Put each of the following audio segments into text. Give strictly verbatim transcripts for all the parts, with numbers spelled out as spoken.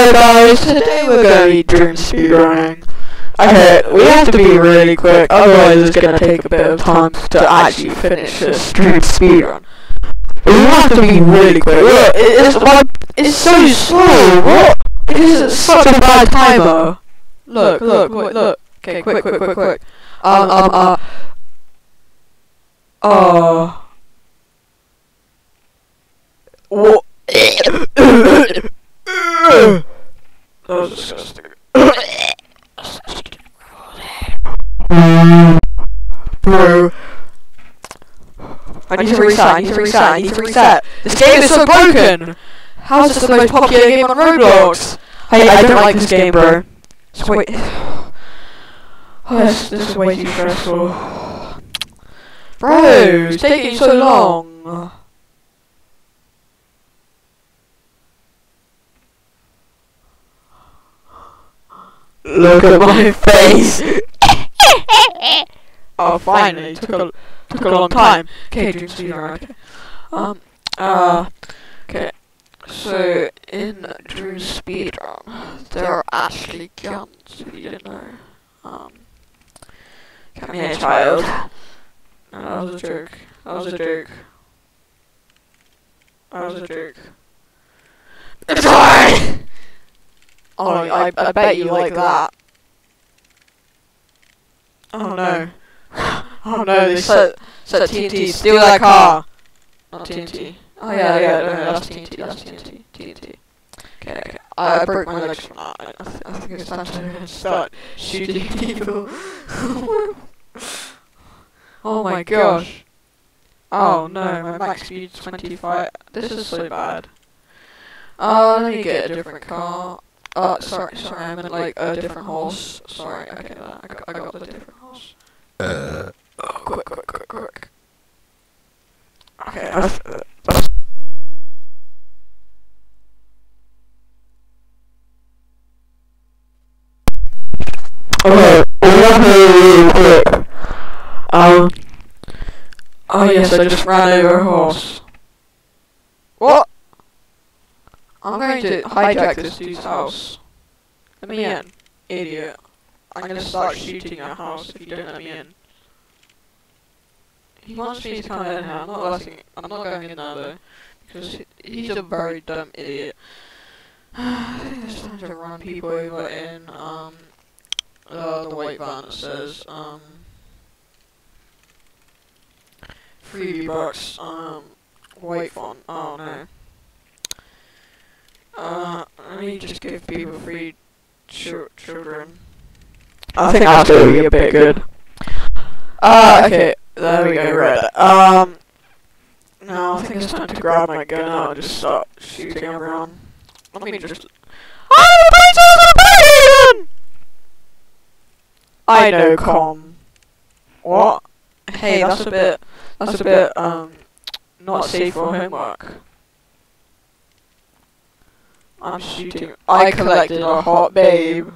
So guys, today we're going to be dream speedrunning. Okay, we have to be really quick, otherwise it's going to take a bit of time to actually finish this dream speedrun. We have to be really quick. Look, it's, my, it's so slow. What? It is such a bad timer. Look, look, look, look. Okay, quick, quick, quick, quick. Um, um, uh. Oh. What? That was disgusting. Bro. I need to reset, I need to reset, I need to reset. This game is so broken! How is this the most popular game on Roblox? I, I don't like this game, bro. It's way... Oh, this, this is way too stressful. Bro, it's taking so long. Look at my face! Oh, finally, took a, took a long time. Okay, dream speedrun, okay. Um, uh, okay. So, in dream speedrun, there are actually guns, if you didn't know. Um, come here, child. No, that was a joke. That was a joke. That was a joke. Die! Oh, I, I bet you like that. Oh no. Oh no, they set, set T N T. Steal that car! Not T N T. Oh yeah, yeah, no, no, that's T N T, that's T N T. T N T. Okay, okay. I, I broke my legs from that. I, I, th I think it's time to start shooting people. Oh my gosh. Oh no, my max speed's twenty-five. This is so bad. Uh, let me get a different car. Uh, sorry, sorry, I meant like a different horse. Sorry, okay, I got, I got the different horse. Uh, oh, quick, quick, quick, quick. Okay, that's, uh, that's okay, we have to really quick. Um, oh yes, I just ran over a horse. What? I'm going to hijack this dude's house. Let me in, idiot. I'm gonna start shooting your house if you don't let me in. He wants me to come in here. I'm not letting. I'm not going in there though, because he, he's a very dumb idiot. I think it's time to run people over in um uh, the white van that says um three bucks um white font. Oh no. Uh, let me just give people free ch children. I think that's gonna be a bit good. Uh, okay, there we go, red. Um, now I think it's time to grab my gun out and just start shooting everyone. Let me just... I know, com. What? Hey, that's a bit, that's a bit, um, not safe for homework. I'm shooting. I collected a hot babe.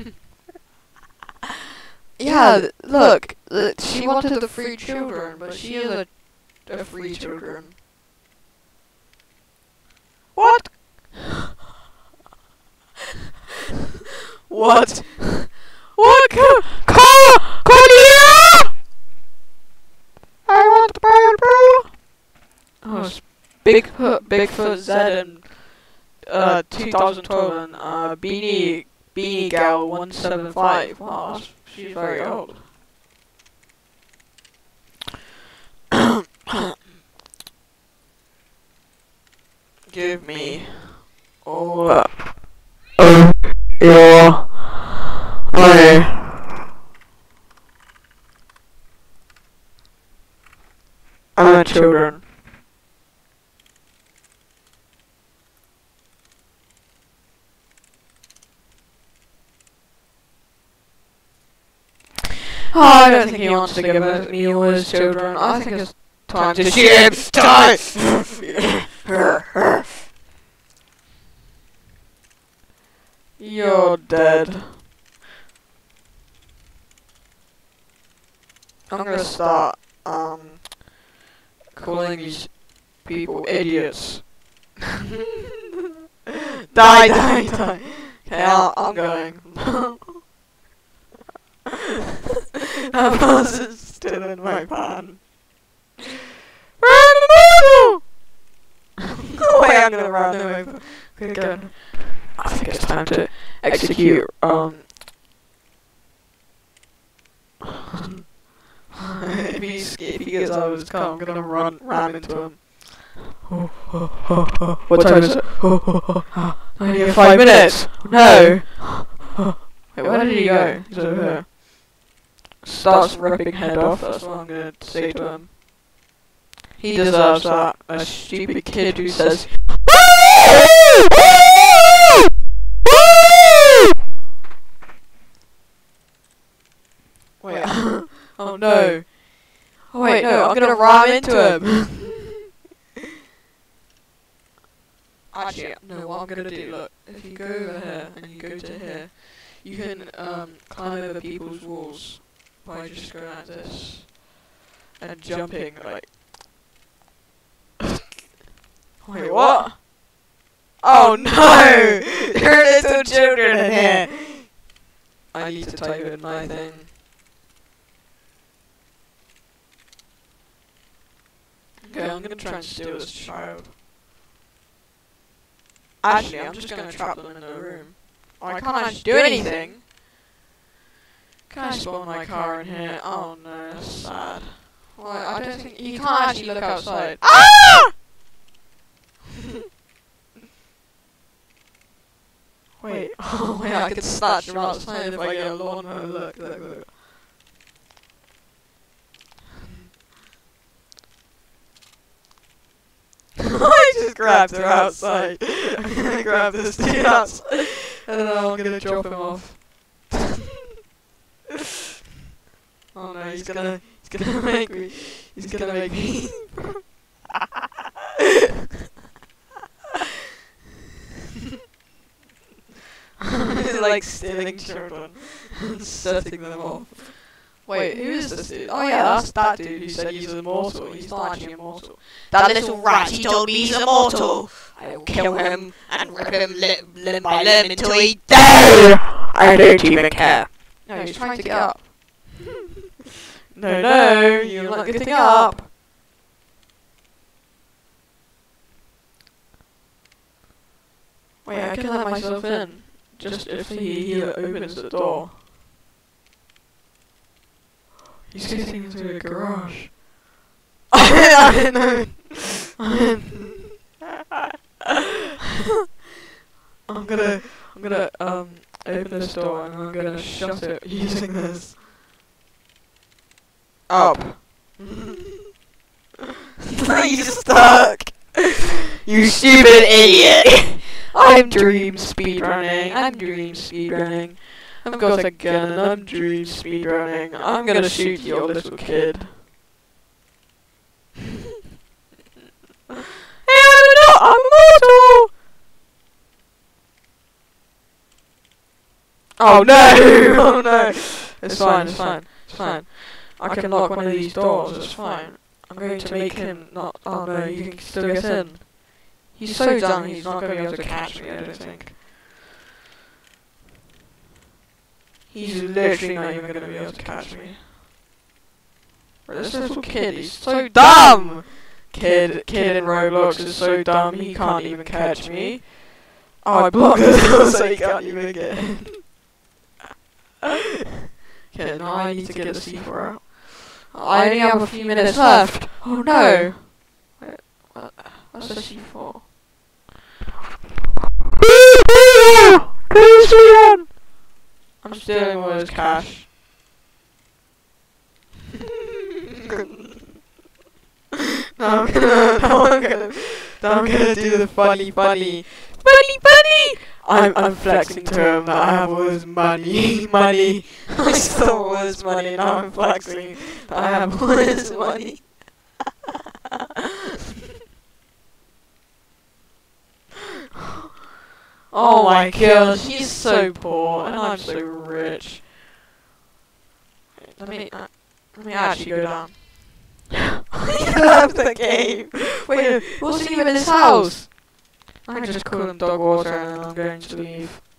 Yeah, look, look, she wanted the free children, but she is a, a free children. What? What? What? Call! Call! I want the bird, bro. Oh, Bigfoot, Bigfoot Z and uh two thousand twelve and uh Beanie Beanie Gal one seven five. Wow, she's very old. Give me all of your money. And the children. Oh, I don't think he wants to give me all his children. I think it's time to shoot him. Time! You're dead. I'm gonna start, um, calling these people idiots. Die, die, die. Okay, I'll, I'm going. That bus is still in my pan. Run the motor! Wait, I'm gonna run them over. Good gun. I think it's time to execute, um... if he if he gets out of his car, I'm gonna run ram into him. What time is it? I only have five minutes. No. Wait, where did he go? He's over here. Starts ripping head off. That's what I'm gonna say to him. He deserves that. A stupid kid who says. Wait. Oh no. Oh wait, no, I'm gonna ram into him. Actually, no, what I'm gonna do, look, if you go over here and you go to here, you can um, climb over people's walls by just going like this and jumping, like. Wait, what? Oh no! There are little children in here! I need to type in my thing. Okay, I'm gonna try and steal this child. Actually, I'm just gonna trap them in a room. Oh, I can't actually do anything! Can I spawn my car in here? Oh no, that's sad. Well, I don't think- you can't actually look outside. Ah! Wait, oh wait, I can snatch them outside if I get a lawnmower, look, look, look. I just grabbed her outside. I'm gonna grab this dude outside, and then I'm gonna drop him off. Oh no, he's gonna, he's gonna make me, he's gonna make me. He's like stealing children and setting them off. Wait, who is this dude? Oh yeah, that's that dude who said he's immortal. He's not actually immortal. That little rat, he told me he's immortal. I will kill him and rip him limb, limb by limb until he dies. I don't even care. No, he's trying to get up. No, no, you're not getting up. Wait, I can let myself in. Just if he, he opens the door. He's getting into a garage. I didn't know. I'm gonna, I'm gonna um open this door and I'm gonna shut it using this. Up. You're stuck. You stupid idiot. I'm dream speedrunning. I'm dream speedrunning. I've got a gun and I'm dream speedrunning. I'm gonna shoot your little kid. Hey, I'm not! I'm immortal! Oh no! Oh no! It's fine, it's fine, it's fine. I can lock one of these doors, it's fine. I'm going to make him not. Oh no, you can still get in. He's so dumb, he's not going to be able to catch me, I don't think. He's literally not even going to be able to catch me. But this little kid, he's so dumb! Kid, kid in Roblox is so dumb, he can't even catch me. Oh, I blocked the door so he can't even get in. Okay, now I need to get the C four out. I only have a few minutes left. Oh no! Wait, what? What's the C four? I'm stealing all his cash. Now I'm gonna, now I'm gonna, now I'm gonna do the funny, funny, funny, funny. I'm, I'm flexing to him that I have all his money, money. I stole all his money, now I'm flexing that I have all his money. Oh my gosh, he's so poor, and I'm so rich. Let me, uh, let me actually go down. I love the game. Wait, what's even in this house? I just call him dog water and then I'm going to leave.